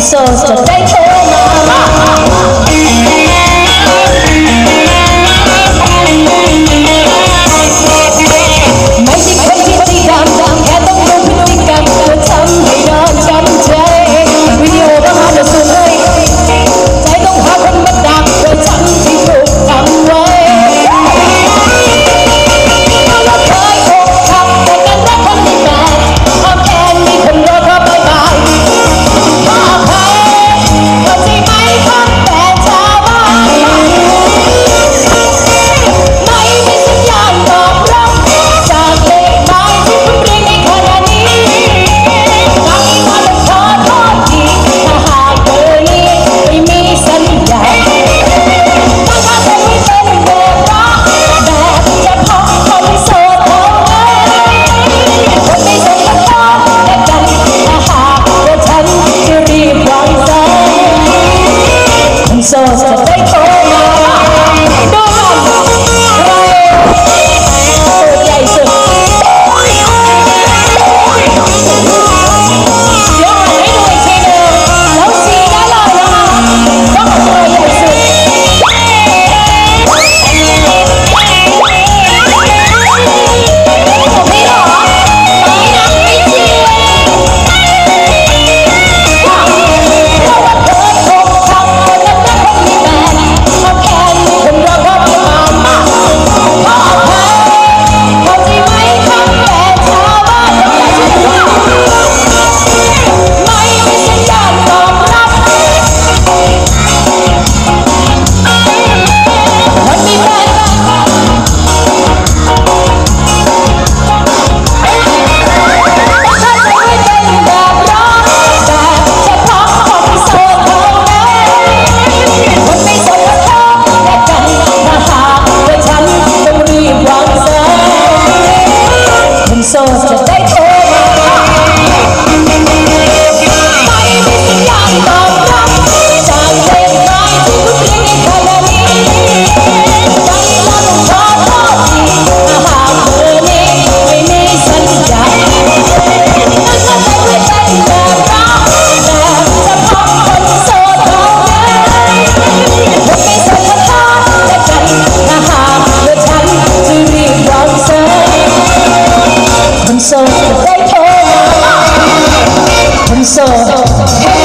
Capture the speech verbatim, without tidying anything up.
โสดจะได้โทรมาไม่ใช่คนที่ใจดำแค่ต้องดูพฤติกรรมเธอทำให้นอนช้ำใจวิดีโอก็หาเธอสูงเลยใจต้องหาคนมาดักว่าฉันที่ถูกทำไว้เราเคยอกหักแต่กันรักคนไม่แปลกอ้อมแขนมีคนรอเพราะบายบายว่าใครเขาใจไหมคนแต่ชาวบ้านไม่มีสัญญาณตอบรับจากเลขหมายที่คุณเรียกในขณะนี้รักมาแล้วขอโทษทีถ้าหากเบอร์นี้ไม่มีสัญญาณถ้าหากเธอไม่เป็นแบบรักแบบเฉพาะคนโสดเท่านั้นคนไม่สนกับเธอและกันถ้าหากว่าฉันจะรีบวางสายคนโสดจะได้โทรมาดูกันใครตัวใหญ่สุดยกให้ดูอีกทีหนึ่งแล้วสีได้เลยนะคะต้องตัวใหญ่สุดผมไม่หรอไม่นะไม่จริงเพราะว่าเธอคงทำคนนั้นรักคนมีแฟนเพราะแค่มีคนรอว่าไม่มามาเพราะใครเขาใจไหมคนแต่ชาวบ้านต้องการช่วยเหลือไม่มีสัญญาณตอบรับคนมีแฟนถ้าเธอไม่เป็นแบบรักแบบเฉพาะคนโสดเท่านั้นคนไม่สนกับเธอและกันถ้าหากว่าฉันต้องรีบวางสายคนโสดจะได้โทรมาไม่มีสัญญาณตอบรับจากเลขหมายที่คุณเรียกในขณะนี้ดังนั้นขอโทษทีถ้าหากเบอร์นี้ไม่มีสัญญาณถ้าเธอไม่เป็นแบบรักแบบเฉพาะคนโสดเท่านั้นคนไม่สนกับเธอและกันถ้าหากว่าฉันจะรีบวางสายคนโสดจะได้โทรมาคนโสด